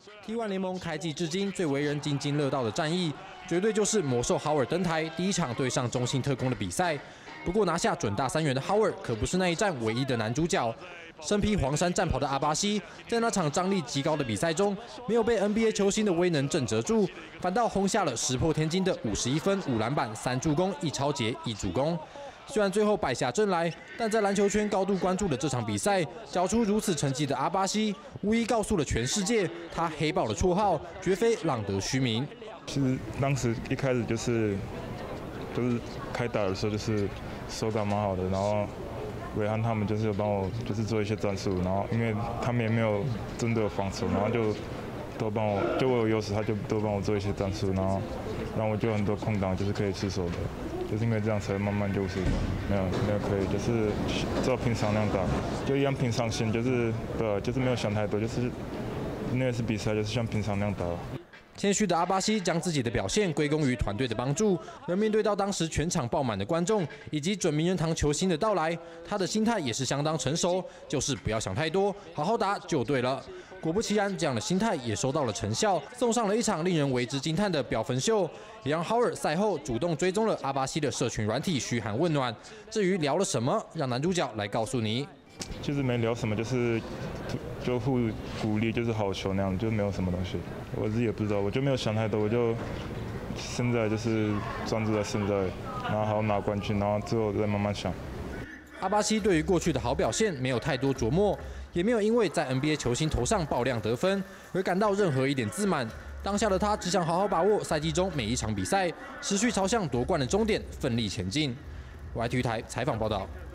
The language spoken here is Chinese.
T1 联盟开季至今最为人津津乐道的战役，绝对就是魔兽 Howard 登台第一场对上中信特攻的比赛。不过拿下准大3元的 Howard 可不是那一战唯一的男主角。身披黄衫战袍的阿巴西，在那场张力极高的比赛中，没有被 NBA 球星的威能震慑住，反倒轰下了石破天惊的51分、5篮板、3助攻、1抄截、1助攻。虽然最后败下阵来，但在篮球圈高度关注的这场比赛，缴出如此成绩的阿巴西，无疑告诉了全世界，他黑豹的绰号绝非浪得虚名。 其实当时一开始就是开打的时候，就是手感蛮好的，然后伟汉他们就是有帮我就是做一些战术，然后因为他们也没有真的防守，然后就都帮我，就我有优势，他就都帮我做一些战术，然后让我就有很多空档就是可以吃手的。就是因为这样才慢慢就是没有可以，就是照平常那样打，就一样平常心，就是对，就是没有想太多，就是那次比赛就是像平常那样打。 谦虚的阿巴西将自己的表现归功于团队的帮助，而面对到当时全场爆满的观众以及准名人堂球星的到来，他的心态也是相当成熟，就是不要想太多，好好打就对了。果不其然，这样的心态也收到了成效，送上了一场令人为之惊叹的表分秀，也让 Howard 赛后主动追踪了阿巴西的社群软体嘘寒问暖。至于聊了什么，让男主角来告诉你。 其实没聊什么，就互鼓励，就是好球那样，就没有什么东西。我自己也不知道，我就没有想太多，我就现在就是专注在现在，然后好拿冠军，然后之后再慢慢想。 阿巴西对于过去的好表现没有太多琢磨，也没有因为在 NBA 球星头上爆量得分而感到任何一点自满。当下的他只想好好把握赛季中每一场比赛，持续朝向夺冠的终点奋力前进。YT 体育台采访报道。